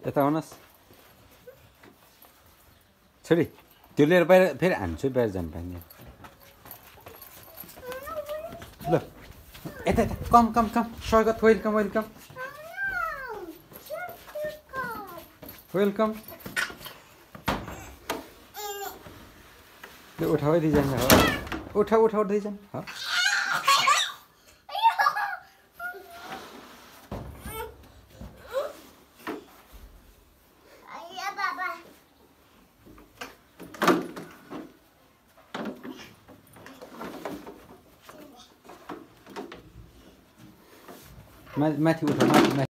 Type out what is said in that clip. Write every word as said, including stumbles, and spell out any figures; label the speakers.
Speaker 1: यता आउनुहोस् छोरी त्यो लिएर बाहिर फेरि हान्छु बाहिर जानु पाइने ल यता यता कम कम कम स्वागत वेलकम वेलकम वेलकम ले उठाओ दीजन हो उठा उठा दीजन हाँ माथि उठा माथि